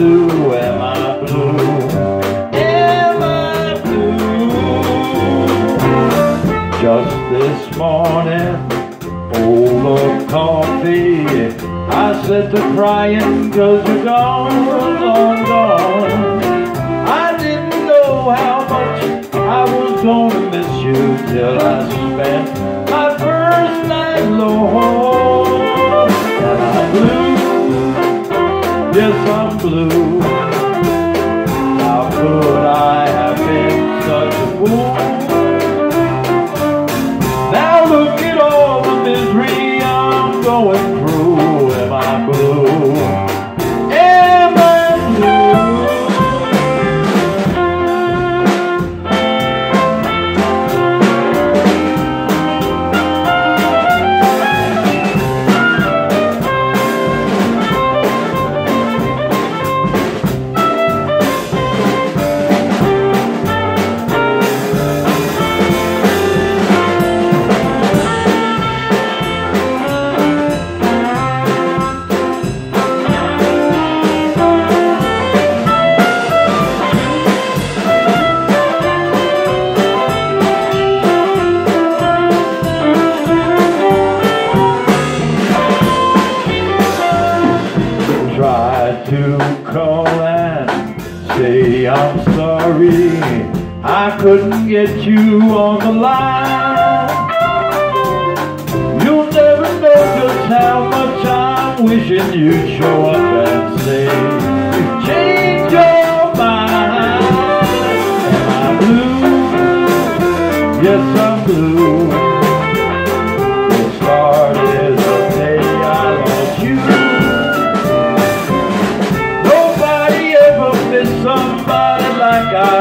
blue? Am I blue? Am I blue? Just this morning, over coffee, I said to crying 'cause you're gone, gone, gone. I didn't know how much I was gonna miss you till I spent my first night alone. And I'm blue, yes I'm blue. How could I have been such a fool? Now look at all the misery I'm going through. Am I blue? Am I blue? To call and say I'm sorry I couldn't get you on the line. You'll never know just how much I'm wishing you'd show up and say you changed your mind. Am I blue? Yes I'm blue. It started the day I lost you. Somebody like I